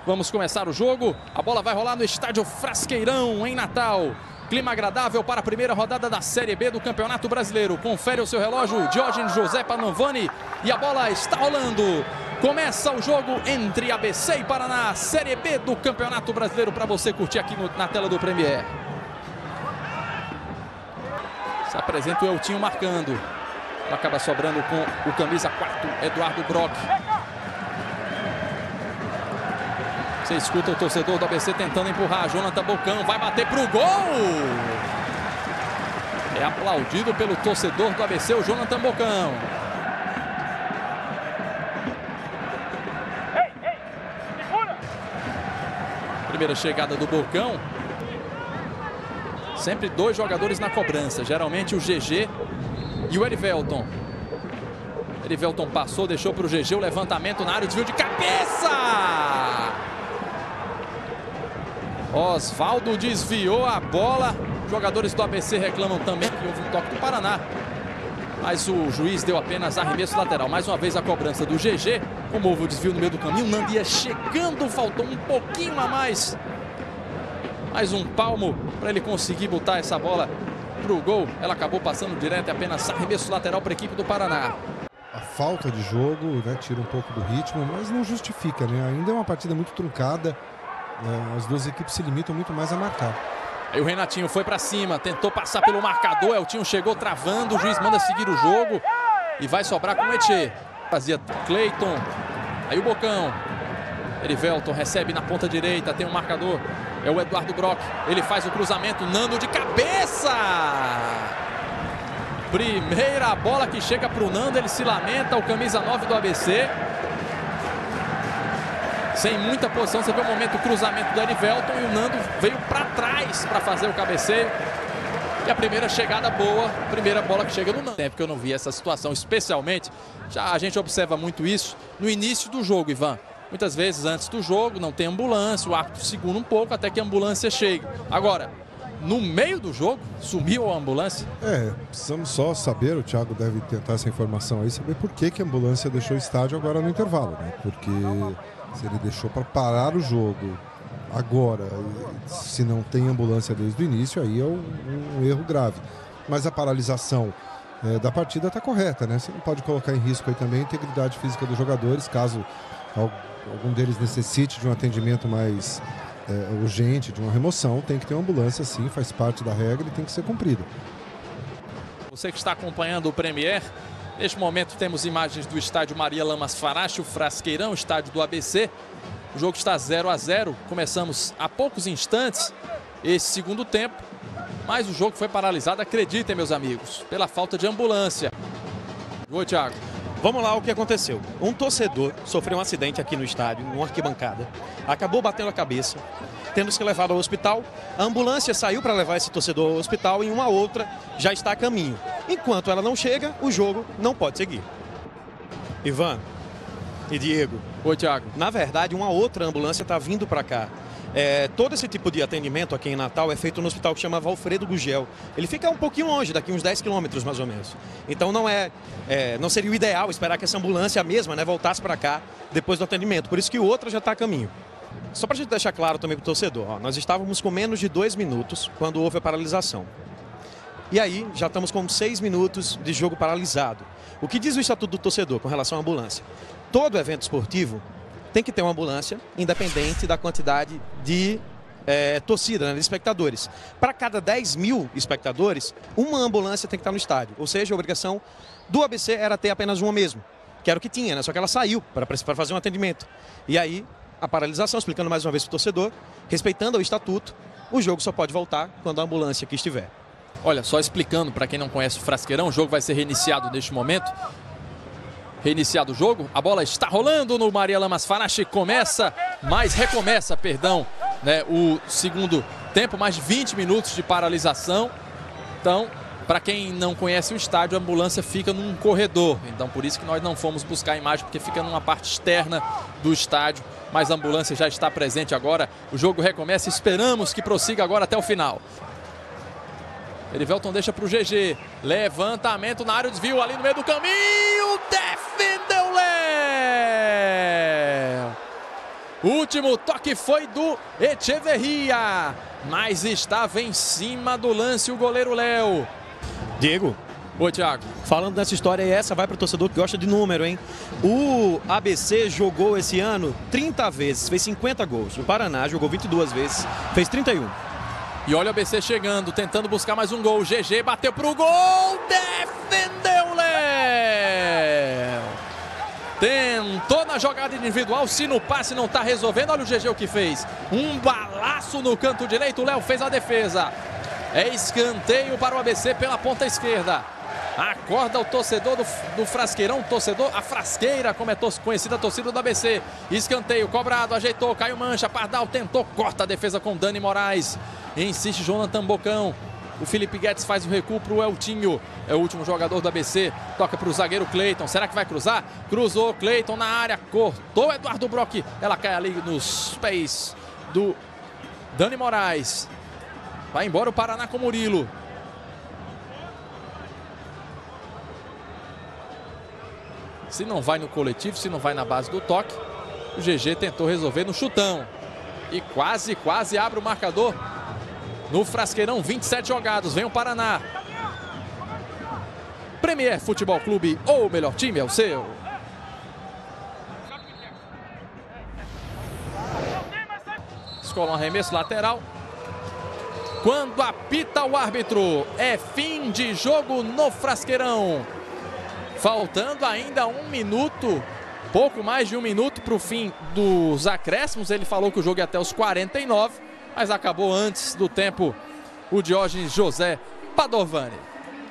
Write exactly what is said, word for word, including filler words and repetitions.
Vamos começar o jogo. A bola vai rolar no estádio Frasqueirão, em Natal. Clima agradável para a primeira rodada da Série B do Campeonato Brasileiro. Confere o seu relógio, Diógenes José Panovani. E a bola está rolando. Começa o jogo entre A B C e Paraná. Série B do Campeonato Brasileiro para você curtir aqui no, na tela do Premier. Se apresenta o Eltinho marcando. Acaba sobrando com o camisa quatro, Eduardo Brock. Você escuta o torcedor do A B C tentando empurrar. Jonathan Bocão vai bater para o gol. É aplaudido pelo torcedor do A B C, o Jonathan Bocão. Primeira chegada do Bocão. Sempre dois jogadores na cobrança. Geralmente o G G e o Erivelton. Erivelton passou, deixou para o G G o levantamento na área, desvio de cabeça. Osvaldo desviou a bola. Jogadores do A B C reclamam também que houve um toque do Paraná. Mas o juiz deu apenas arremesso lateral. Mais uma vez a cobrança do G G. Como houve o desvio no meio do caminho, o Nandia chegando, faltou um pouquinho a mais. Mais um palmo para ele conseguir botar essa bola para o gol. Ela acabou passando direto, apenas arremesso lateral para a equipe do Paraná. A falta de jogo, né, tira um pouco do ritmo, mas não justifica, né? Ainda é uma partida muito truncada. É, as duas equipes se limitam muito mais a marcar. Aí o Renatinho foi para cima, tentou passar pelo marcador. Eltinho chegou travando, o juiz manda seguir o jogo e vai sobrar com o Etchê. Fazia Cleiton. Aí o Bocão. Erivelton recebe na ponta direita, tem um marcador. É o Eduardo Brock. Ele faz o cruzamento, Nando de cabeça. Primeira bola que chega para o Nando, ele se lamenta, o camisa nove do A B C. Sem muita posição, você vê o momento do cruzamento do Erivelton e o Nando veio para trás para fazer o cabeceio. E a primeira chegada boa, primeira bola que chega no Nando. Tempo que eu não vi essa situação, especialmente, já a gente observa muito isso no início do jogo, Ivan. Muitas vezes antes do jogo não tem ambulância, o árbitro segura um pouco até que a ambulância chegue. Agora, no meio do jogo, sumiu a ambulância? É, precisamos só saber, o Thiago deve tentar essa informação aí, saber por que, que a ambulância deixou o estádio agora no intervalo, né? Porque se ele deixou para parar o jogo agora, se não tem ambulância desde o início, aí é um, um erro grave. Mas a paralisação é, da partida está correta, né? Você não pode colocar em risco aí também a integridade física dos jogadores, caso algum deles necessite de um atendimento mais é, urgente, de uma remoção, tem que ter uma ambulância, sim, faz parte da regra e tem que ser cumprida. Você que está acompanhando o Premier, neste momento temos imagens do estádio Maria Lamas Farache, o Frasqueirão, estádio do A B C. O jogo está zero a zero, começamos há poucos instantes esse segundo tempo, mas o jogo foi paralisado, acreditem meus amigos, pela falta de ambulância. Oi, Thiago. Vamos lá o que aconteceu. Um torcedor sofreu um acidente aqui no estádio, numa arquibancada. Acabou batendo a cabeça, tendo se levado ao hospital. A ambulância saiu para levar esse torcedor ao hospital e uma outra já está a caminho. Enquanto ela não chega, o jogo não pode seguir. Ivan e Diego. Oi, Thiago. Na verdade, uma outra ambulância está vindo para cá. É, todo esse tipo de atendimento aqui em Natal é feito no hospital que chama Valfredo Gugel. Ele fica um pouquinho longe, daqui uns dez quilômetros mais ou menos. Então não é, é, não seria o ideal esperar que essa ambulância mesma, né, voltasse para cá depois do atendimento. Por isso que outra já está a caminho. Só para a gente deixar claro também para o torcedor, ó, nós estávamos com menos de dois minutos quando houve a paralisação. E aí já estamos com seis minutos de jogo paralisado. O que diz o Estatuto do Torcedor com relação à ambulância? Todo evento esportivo tem que ter uma ambulância, independente da quantidade de é, torcida, né, de espectadores. Para cada dez mil espectadores, uma ambulância tem que estar no estádio. Ou seja, a obrigação do A B C era ter apenas uma mesmo, que era o que tinha, né? Só que ela saiu para fazer um atendimento. E aí, a paralisação, explicando mais uma vez para o torcedor, respeitando o estatuto, o jogo só pode voltar quando a ambulância aqui estiver. Olha, só explicando para quem não conhece o Frasqueirão, o jogo vai ser reiniciado neste momento. Reiniciado o jogo, a bola está rolando no Maria Lamas Farache, começa, mas recomeça, perdão, né, o segundo tempo, mais de vinte minutos de paralisação. Então, para quem não conhece o estádio, a ambulância fica num corredor, então por isso que nós não fomos buscar a imagem, porque fica numa parte externa do estádio, mas a ambulância já está presente agora, o jogo recomeça, esperamos que prossiga agora até o final. Erivelton deixa para o G G. Levantamento na área, desvio ali no meio do caminho. Defendeu Léo. O último toque foi do Echeverria, mas estava em cima do lance o goleiro Léo. Diego. Oi, Thiago. Falando dessa história aí, essa vai para o torcedor que gosta de número, hein? O A B C jogou esse ano trinta vezes, fez cinquenta gols. O Paraná jogou vinte e duas vezes, fez trinta e um. E olha o A B C chegando, tentando buscar mais um gol. O G G bateu pro gol, defendeu Léo. Tentou na jogada individual, se no passe não tá resolvendo, olha o G G o que fez. Um balaço no canto direito, o Léo fez a defesa. É escanteio para o A B C pela ponta esquerda. Acorda o torcedor do, do Frasqueirão, torcedor, a Frasqueira, como é tor conhecida a torcida do A B C. Escanteio, cobrado, ajeitou, Caio Mancha, Pardal tentou, corta a defesa com Dani Moraes. Insiste Jonathan Bocão. O Felipe Guedes faz o recuo para o Eltinho. É o último jogador do A B C. Toca para o zagueiro Cleiton. Será que vai cruzar? Cruzou Cleiton na área. Cortou Eduardo Brock. Ela cai ali nos pés do Dani Moraes. Vai embora o Paraná com Murilo. Se não vai no coletivo, se não vai na base do toque, o G G tentou resolver no chutão. E quase, quase abre o marcador no Frasqueirão. vinte e sete jogados, vem o Paraná. Premier Futebol Clube, ou o melhor time é o seu. Escola um arremesso lateral. Quando apita o árbitro, é fim de jogo no Frasqueirão. Faltando ainda um minuto, pouco mais de um minuto para o fim dos acréscimos. Ele falou que o jogo é até os quarenta e nove, mas acabou antes do tempo o Diógenes José Padovani.